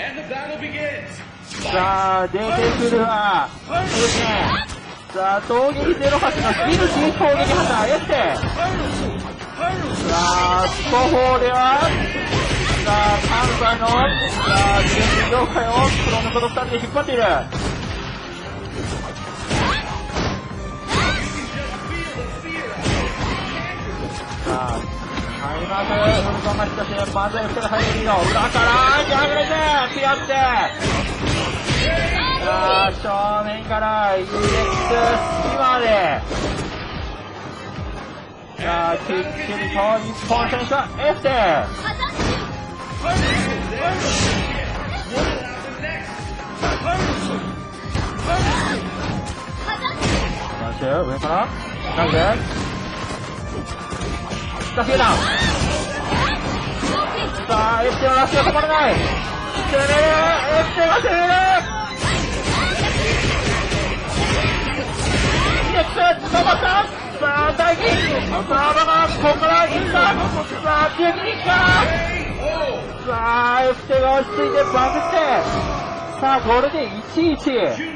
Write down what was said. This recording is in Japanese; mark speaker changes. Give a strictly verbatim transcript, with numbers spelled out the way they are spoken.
Speaker 1: さあ、出てくるわ。ですね。さあ、闘撃ゼロはちのスピルシー攻撃破壊エステ。さあ、スコフォーでは、さあ、関西の、さあ、自転車業界をクロノコとふたりで引っ張っている。さあ、入ります。フルソンが引き出して、まずはふたり入るリード。裏から、ジャグレスピアって。さあ、正面から、イレックス隙間で。さあ、きっちりと日本選手はエステ。マシュ、上から、投げて。さあ、ダウン。さあ、エステのラッシュが止まらない。攻める、エステが攻める。イレックス、止まった。さあ、大金。さあ、だが、ここからいった。さあ、テクニックか。さあ、エステが落ち着いてバグって。さあ、これでいちいち。